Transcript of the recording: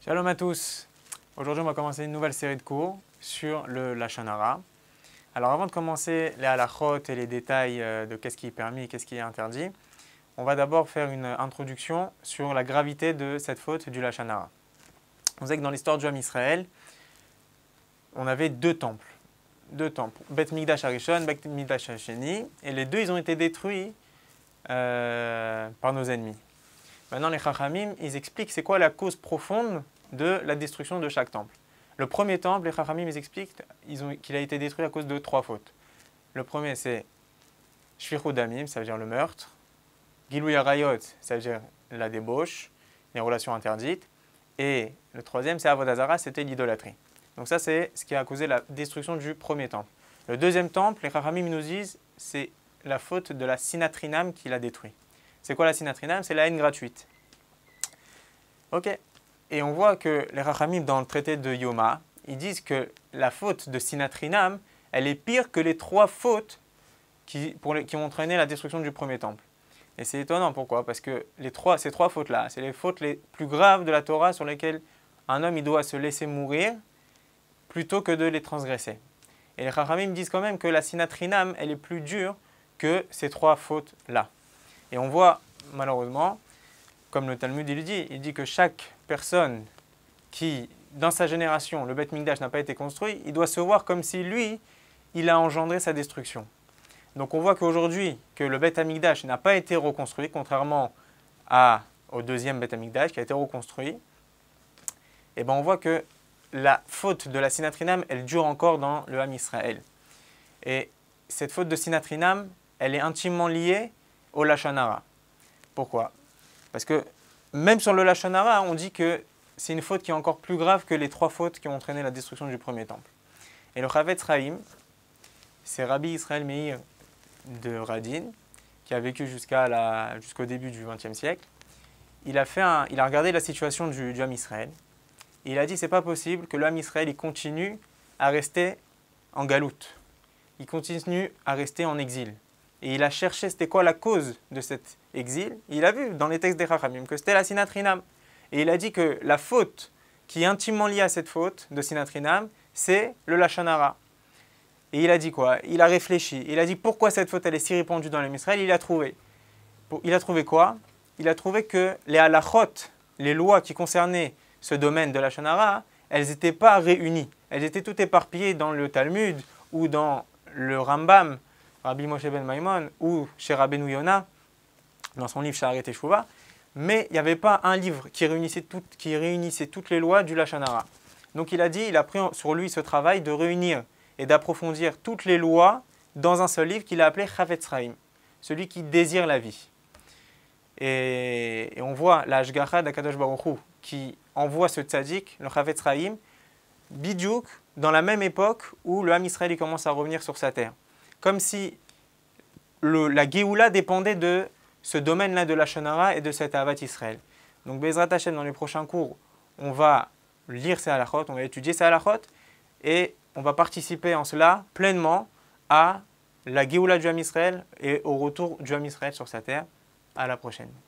Shalom à tous. Aujourd'hui, on va commencer une nouvelle série de cours sur le Lashon Hara. Alors, avant de commencer les halachot et les détails de qu'est-ce qui est permis et qu'est-ce qui est interdit, on va d'abord faire une introduction sur la gravité de cette faute du Lashon Hara. On sait que dans l'histoire du Ham Israël, on avait deux temples. Bet Mikdash Harishon, Bet Mikdash Hasheni, et les deux, ils ont été détruits par nos ennemis. Maintenant, les Chachamim, ils expliquent c'est quoi la cause profonde de la destruction de chaque temple. Le premier temple, les Chachamim, ils expliquent qu'il a été détruit à cause de trois fautes. Le premier, c'est Shfichut Damim, ça veut dire le meurtre. Gilui Arayot, ça veut dire la débauche, les relations interdites. Et le troisième, c'est Avodah Zara, c'était l'idolâtrie. Donc ça, c'est ce qui a causé la destruction du premier temple. Le deuxième temple, les Chachamim nous disent, c'est la faute de la Sinatrinam qui l'a détruit. C'est quoi la Sinatrinam? C'est la haine gratuite. Ok. Et on voit que les Chachamim, dans le traité de Yoma, ils disent que la faute de Sinatrinam, elle est pire que les trois fautes qui ont entraîné la destruction du premier temple. Et c'est étonnant, pourquoi? Parce que ces trois fautes-là, c'est les fautes les plus graves de la Torah sur lesquelles un homme il doit se laisser mourir plutôt que de les transgresser. Et les Chachamim disent quand même que la Sinatrinam, elle est plus dure que ces trois fautes-là. Et on voit, malheureusement, comme le Talmud il dit que chaque personne qui, dans sa génération, le Bet Mikdash n'a pas été construit, il doit se voir comme si lui, il a engendré sa destruction. Donc on voit qu'aujourd'hui, que le Bet Mikdash n'a pas été reconstruit, contrairement au deuxième Bet Mikdash qui a été reconstruit, et ben on voit que la faute de la Sinatrinam, elle dure encore dans le Ham Israël. Et cette faute de Sinatrinam, elle est intimement liée au Lashon Hara. Pourquoi? Parce que même sur le Lashon Hara, on dit que c'est une faute qui est encore plus grave que les trois fautes qui ont entraîné la destruction du premier temple. Et le Chavetz Chaim, c'est Rabbi Israël Meir de Radin, qui a vécu jusqu'au début du XXe siècle. Il a regardé la situation du Ham Israël. Et il a dit c'est pas possible que le Ham Israël il continue à rester en galoute. Il continue à rester en exil. Et il a cherché c'était quoi la cause de cet exil. Il a vu dans les textes des Chachamim que c'était la Sinatrinam. Et il a dit que la faute qui est intimement liée à cette faute de Sinatrinam, c'est le Lashon Hara. Et il a dit quoi? Il a réfléchi. Il a dit pourquoi cette faute elle est si répandue dans l'Israël. Il a trouvé. Il a trouvé quoi? Il a trouvé que les halachot, les lois qui concernaient ce domaine de Lashon Hara, elles n'étaient pas réunies. Elles étaient toutes éparpillées dans le Talmud ou dans le Rambam, Rabbi Moshe ben Maimon, ou chez Rabbeinu Yonah, dans son livre Sha'arei Teshuvah, mais il n'y avait pas un livre qui réunissait toutes les lois du Lashon Hara. Donc il a pris sur lui ce travail de réunir et d'approfondir toutes les lois dans un seul livre qu'il a appelé Chavetz Chaim, celui qui désire la vie. Et on voit la Hashgacha d'Akadosh Baruch Hu qui envoie ce tzaddik, le Chavetz Chaim, bidiouk, dans la même époque où le Ham Israël commence à revenir sur sa terre. Comme si la Géoula dépendait de ce domaine-là de la Lashon Hara et de cet Ahavat Israël. Donc Bezrat Hashem, dans les prochains cours, on va lire ces halachot, on va étudier ces halachot, et on va participer en cela pleinement à la Géoula du Ham Israël et au retour du Ham Israël sur sa terre. À la prochaine.